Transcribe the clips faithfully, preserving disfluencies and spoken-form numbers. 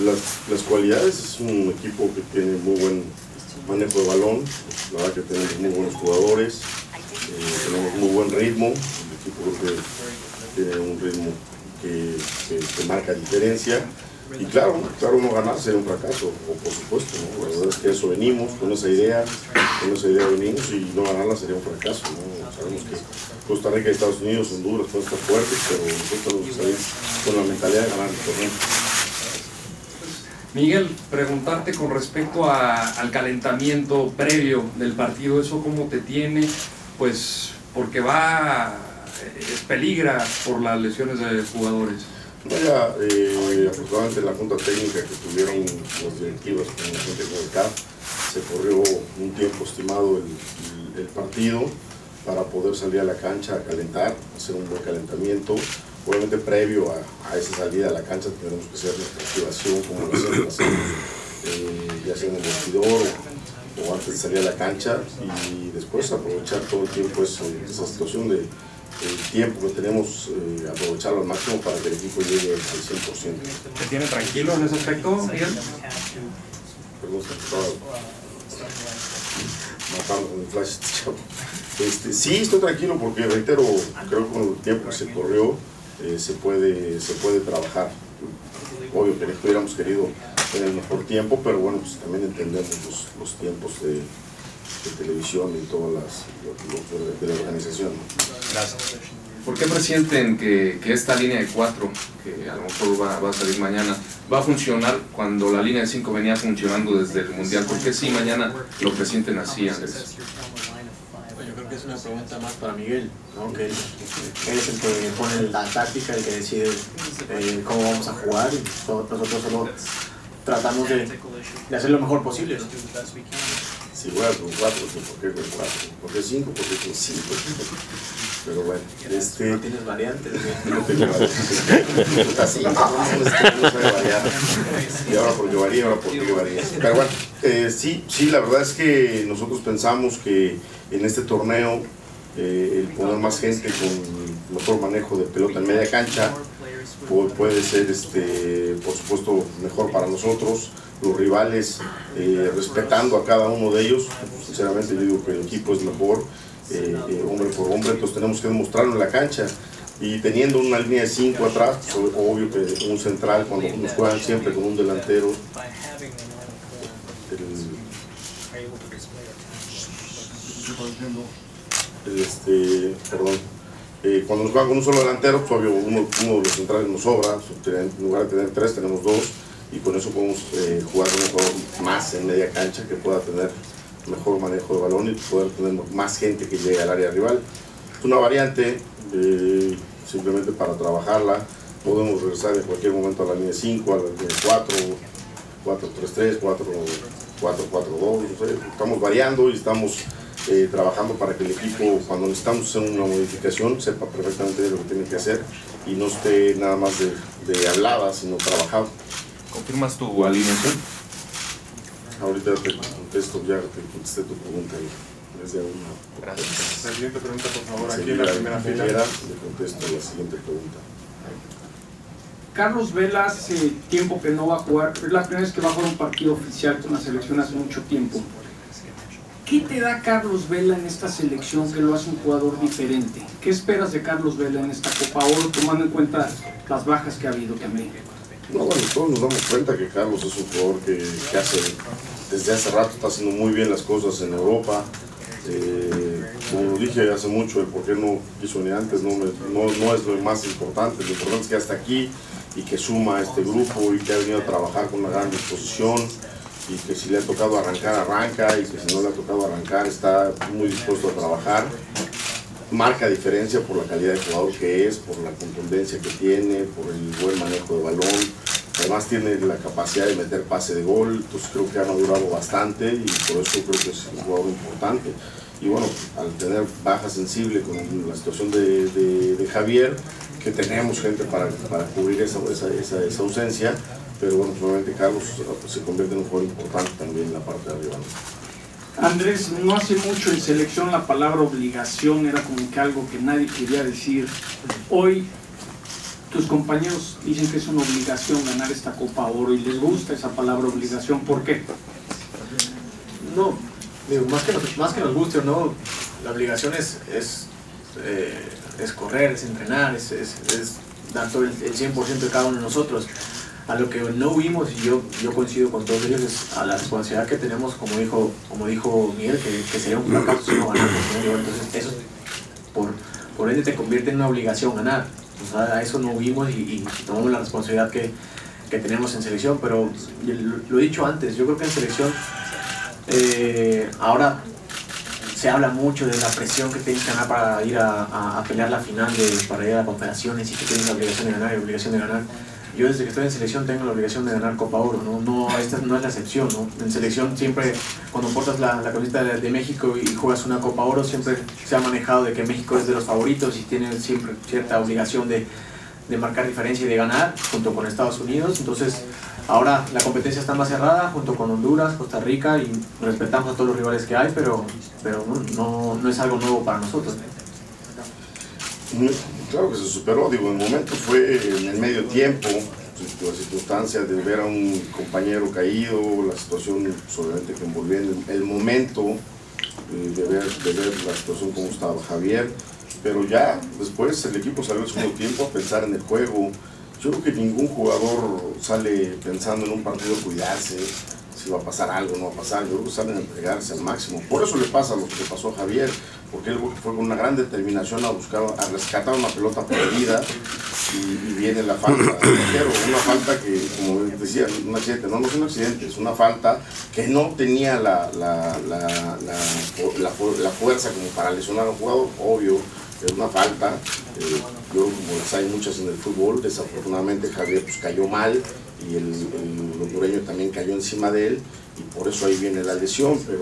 las, las cualidades, es un equipo que tiene muy buen manejo de balón, la verdad que tenemos muy buenos jugadores, eh, tenemos muy buen ritmo, el equipo creo que tiene un ritmo que, que, que marca diferencia, y claro, claro, no ganar sería un fracaso, o por supuesto, ¿no? La verdad es que eso venimos, con esa idea, con esa idea venimos, y no ganarla sería un fracaso, ¿no? Sabemos que Costa Rica, Estados Unidos, Honduras pueden estar fuertes, pero nosotros tenemos que salir con la mentalidad de ganar el torneo. Miguel, preguntarte con respecto a, al calentamiento previo del partido, ¿eso cómo te tiene? Pues porque va, es peligra por las lesiones de jugadores. Vaya, eh, afortunadamente la junta técnica que tuvieron las directivas con la gente con el C A F, se corrió un tiempo estimado el, el, el partido para poder salir a la cancha a calentar, hacer un buen calentamiento. Obviamente previo a, a esa salida a la cancha tenemos que hacer nuestra activación como lo hacemos, eh, ya sea en el vestidor o, o antes de salir a la cancha, y después aprovechar todo el tiempo esa, esa situación de el tiempo que tenemos, eh, aprovecharlo al máximo para que el equipo llegue al cien por ciento. ¿Te tiene tranquilo en ese aspecto, Miguel? Perdón, estaba matando con el flash. Este, sí, estoy tranquilo porque, reitero, creo que con el tiempo que se corrió eh, se, puede, se puede trabajar. Obvio que hubiéramos querido tener el mejor tiempo, pero bueno, pues también entendemos los, los tiempos de, de televisión y todas las los, de la organización. Gracias. ¿Por qué presienten que, que esta línea de cuatro, que a lo mejor va, va a salir mañana, va a funcionar cuando la línea de cinco venía funcionando desde el Mundial? ¿Por qué sí mañana lo presienten así, Andrés? Yo creo que es una pregunta más para Miguel, ¿no? Que él, él es el que pone la táctica, el que decide eh, cómo vamos a jugar, y nosotros solo tratamos de, de hacer lo mejor posible, ¿no? Si juegas con cuatro, ¿por qué con cuatro? ¿Por qué cinco? ¿Por qué con cinco? Pero bueno, este... No tienes variantes, ¿no? No tengo variantes. Así, no, no sabe variar. Y ahora porque varía, ahora porque varía. Pero bueno, eh, sí, sí, la verdad es que nosotros pensamos que en este torneo eh, el poner más gente con mejor manejo de pelota en media cancha puede ser, este, por supuesto, mejor para nosotros. Los rivales, eh, respetando a cada uno de ellos, sinceramente yo digo que el equipo es mejor, eh, eh, hombre por hombre, entonces tenemos que demostrarlo en la cancha, y teniendo una línea de cinco atrás, pues, obvio que un central, cuando nos juegan siempre con un delantero, el, el, este, perdón, eh, cuando nos juegan con un solo delantero, pues, obvio uno, uno de los centrales nos sobra, en lugar de tener tres tenemos dos, y con eso podemos eh, jugar con un jugador más en media cancha que pueda tener mejor manejo de balón y poder tener más gente que llegue al área rival. Es una variante, eh, simplemente para trabajarla. Podemos regresar en cualquier momento a la línea cinco, a la línea cuatro, cuatro tres tres, cuatro cuatro dos, no sé. Estamos variando y estamos eh, trabajando para que el equipo, cuando necesitamos hacer una modificación, sepa perfectamente lo que tiene que hacer y no esté nada más de, de hablada, sino trabajado. ¿Confirmas tu alineación? Ahorita te contesto, ya te contesté tu pregunta desde una. Gracias. La siguiente pregunta, por favor, aquí Sí, en la primera fila. Le contesto la siguiente pregunta. Carlos Vela hace tiempo que no va a jugar, pero es la primera vez que va a jugar un partido oficial con la selección hace mucho tiempo. ¿Qué te da Carlos Vela en esta selección que lo hace un jugador diferente? ¿Qué esperas de Carlos Vela en esta Copa Oro, tomando en cuenta las bajas que ha habido también? No, bueno, todos nos damos cuenta que Carlos es un jugador que, que hace, desde hace rato está haciendo muy bien las cosas en Europa. Eh, como lo dije hace mucho, el por qué no quiso ni antes no, me, no, no es lo más importante. Lo importante es que hasta aquí y que suma a este grupo y que ha venido a trabajar con una gran disposición, y que si le ha tocado arrancar, arranca, y que si no le ha tocado arrancar, está muy dispuesto a trabajar. Marca diferencia por la calidad de jugador que es, por la contundencia que tiene, por el buen manejo de balón. Además tiene la capacidad de meter pase de gol, entonces creo que ha madurado bastante y por eso creo que es un jugador importante. Y bueno, al tener baja sensible con la situación de, de, de Javier, que tenemos gente para, para cubrir esa, esa, esa, esa ausencia, pero bueno, probablemente Carlos se convierte en un jugador importante también en la parte de arriba, ¿no? Andrés, no hace mucho en selección la palabra obligación era como que algo que nadie quería decir. Hoy, tus compañeros dicen que es una obligación ganar esta Copa Oro y les gusta esa palabra obligación. ¿Por qué? No, digo, más que nos, más que nos guste o no, la obligación es, es, eh, es correr, es entrenar, es, es, es dar todo el, el cien por ciento de cada uno de nosotros. A lo que no huimos, y yo, yo coincido con todos ellos, es a la responsabilidad que tenemos, como dijo, como dijo Miguel, que, que sería un fracaso si no ganamos. Entonces eso, por, por ende, te convierte en una obligación ganar. O sea, a eso no huimos y, y tomamos la responsabilidad que, que tenemos en selección, pero lo, lo he dicho antes, yo creo que en selección eh, ahora se habla mucho de la presión que tienes que ganar para ir a, a, a pelear la final, de, para ir a confederaciones, y que tienes la obligación de ganar y la obligación de ganar. Yo desde que estoy en selección tengo la obligación de ganar Copa Oro, ¿no? No, esta no es la excepción, ¿no? En selección siempre, cuando portas la, la camiseta de, de México y juegas una Copa Oro, siempre se ha manejado de que México es de los favoritos y tiene siempre cierta obligación de, de marcar diferencia y de ganar, junto con Estados Unidos. Entonces, ahora la competencia está más cerrada, junto con Honduras, Costa Rica, y respetamos a todos los rivales que hay, pero, pero no, no, no es algo nuevo para nosotros. Claro que se superó, digo, el momento fue en el medio tiempo, la circunstancia de ver a un compañero caído, la situación solamente que envolvía el, el momento eh, de, ver, de ver la situación como estaba Javier, pero ya después el equipo salió al segundo tiempo a pensar en el juego. Yo creo que ningún jugador sale pensando en un partido cuidarse, si va a pasar algo, no va a pasar. Yo creo que salen a entregarse al máximo. Por eso le pasa lo que le pasó a Javier, porque él fue con una gran determinación a buscar, a rescatar una pelota perdida, y, y viene la falta. Pero una falta que, como decía, un accidente, no, no es un accidente, es una falta que no tenía la, la, la, la, la, la fuerza como para lesionar a un jugador, obvio. Es una falta, eh, yo como las hay muchas en el fútbol, desafortunadamente Javier pues cayó mal y el, el hondureño también cayó encima de él y por eso ahí viene la lesión, pero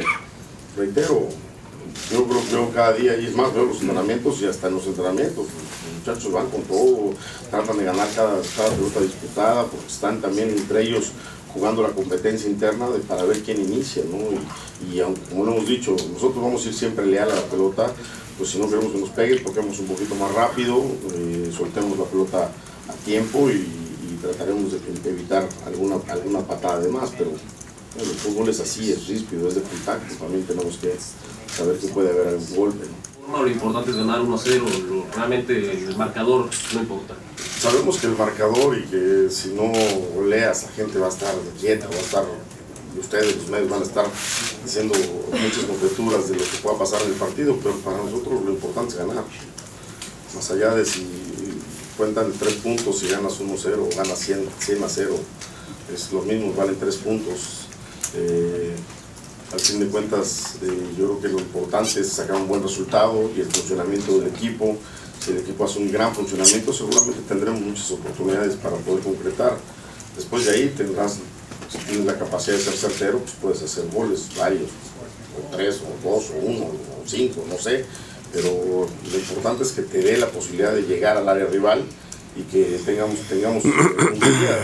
reitero, yo creo que yo cada día, y es más, veo los entrenamientos y hasta en los entrenamientos, los muchachos van con todo, tratan de ganar cada, cada pelota disputada porque están también entre ellos jugando la competencia interna de, para ver quién inicia, ¿no? Y, y aunque, como lo hemos dicho, nosotros vamos a ir siempre leal a la pelota, pues si no queremos que nos pegue, toquemos un poquito más rápido, eh, soltemos la pelota a tiempo y, y trataremos de, de evitar alguna, alguna patada de más, pero bueno, el fútbol es así, es ríspido, es de contacto, también tenemos que saber que puede haber algún golpe, ¿no? Lo importante es ganar uno a cero, realmente el marcador no importa. Sabemos que el marcador y que si no leas la gente va a estar quieta, va a estar, ustedes los medios van a estar diciendo muchas conjeturas de lo que pueda pasar en el partido, pero para nosotros lo importante es ganar. Más allá de si cuentan tres puntos, si ganas uno a cero o ganas cien a cero, es lo mismo, valen tres puntos. Eh, al fin de cuentas, eh, yo creo que lo importante es sacar un buen resultado y el funcionamiento del equipo. Si el equipo hace un gran funcionamiento, seguramente tendremos muchas oportunidades para poder concretar. Después de ahí tendrás, si tienes la capacidad de ser certero, pues puedes hacer goles, varios, o tres, o dos, o uno, o cinco, no sé. Pero lo importante es que te dé la posibilidad de llegar al área rival y que tengamos, tengamos un día.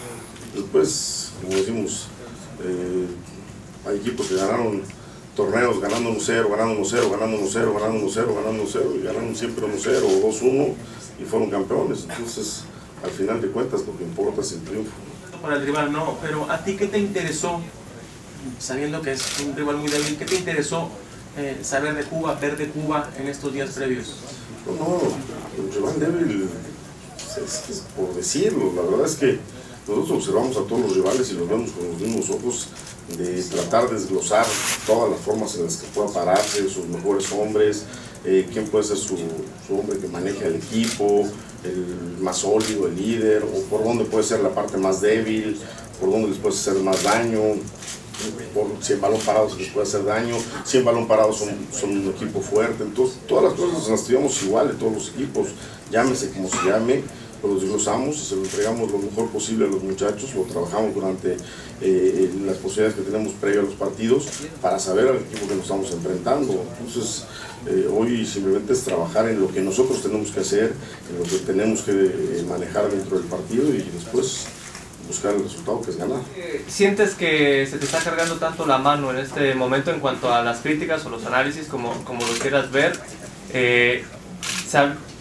Después, como decimos, eh, hay equipos que ganaron torneos ganando uno cero, ganando uno cero, ganando uno cero, ganando uno cero, ganando uno cero, y ganaron siempre uno cero o dos uno y fueron campeones. Entonces, al final de cuentas, lo que importa es el triunfo. Para el rival no, pero ¿a ti qué te interesó, sabiendo que es un rival muy débil, qué te interesó eh, saber de Cuba, ver de Cuba en estos días previos? No, no, el rival débil, es, es por decirlo, la verdad es que nosotros observamos a todos los rivales y los vemos con los mismos ojos, de tratar de desglosar todas las formas en las que pueda pararse, sus mejores hombres, eh, quién puede ser su, su hombre que maneja el equipo, el más sólido, el líder, o por dónde puede ser la parte más débil, por dónde les puede hacer más daño, por, si en balón parado se les puede hacer daño, si en balón parado son, son un equipo fuerte. Entonces todas las cosas las estudiamos igual de todos los equipos, llámese como se llame, lo desglosamos y se lo entregamos lo mejor posible a los muchachos, lo trabajamos durante eh, las posibilidades que tenemos previo a los partidos para saber al equipo que nos estamos enfrentando. Entonces eh, hoy simplemente es trabajar en lo que nosotros tenemos que hacer, en lo que tenemos que eh, manejar dentro del partido y después buscar el resultado que es ganar. ¿Sientes que se te está cargando tanto la mano en este momento en cuanto a las críticas o los análisis, como, como lo quieras ver? Eh,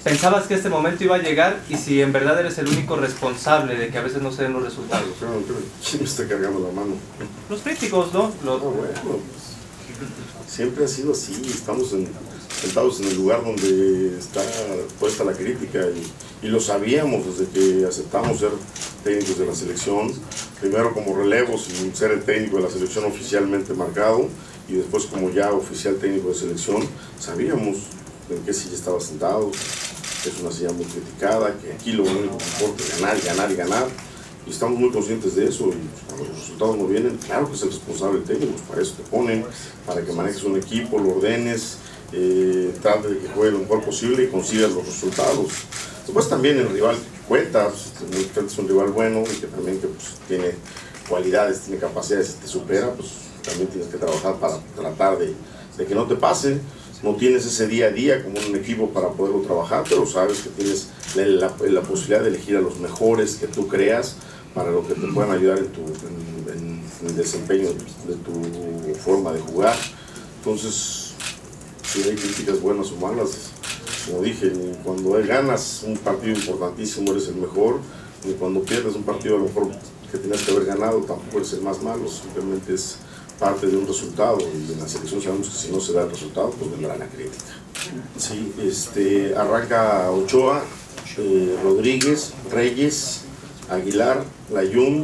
¿Pensabas que este momento iba a llegar y si en verdad eres el único responsable de que a veces no se den los resultados? ¿Quién me está cargando la mano? Los críticos, ¿no? Los... Ah, bueno, pues, siempre ha sido así, estamos en, sentados en el lugar donde está puesta la crítica y, y lo sabíamos desde que aceptamos ser técnicos de la selección, primero como relevo sin ser el técnico de la selección oficialmente marcado y después como ya oficial técnico de selección, sabíamos en qué silla estaba sentado, que es una silla muy criticada, que aquí lo único que importa es ganar y ganar y ganar. Y estamos muy conscientes de eso, y cuando los resultados no vienen, claro que es el responsable técnico, para eso te ponen, para que manejes un equipo, lo ordenes, eh, trate de que juegue lo mejor posible y consigas los resultados. Después también el rival cuenta, pues, es un rival bueno y que también que, pues, tiene cualidades, tiene capacidades, te supera, pues también tienes que trabajar para tratar de, de que no te pase. No tienes ese día a día como un equipo para poderlo trabajar, pero sabes que tienes la, la, la posibilidad de elegir a los mejores que tú creas para lo que te puedan ayudar en, tu, en, en, en el desempeño de tu forma de jugar. Entonces, si hay críticas buenas o malas, como dije, ni cuando ganas un partido importantísimo eres el mejor, ni cuando pierdes un partido a lo mejor que tenías que haber ganado tampoco eres el más malo, simplemente es parte de un resultado, y en la selección sabemos que si no se da el resultado, pues vendrá la crítica. Sí, este, arranca Ochoa, eh, Rodríguez, Reyes, Aguilar, Layún,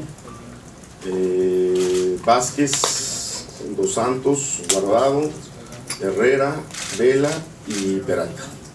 eh, Vázquez, Dos Santos, Guardado, Herrera, Vela y Peralta.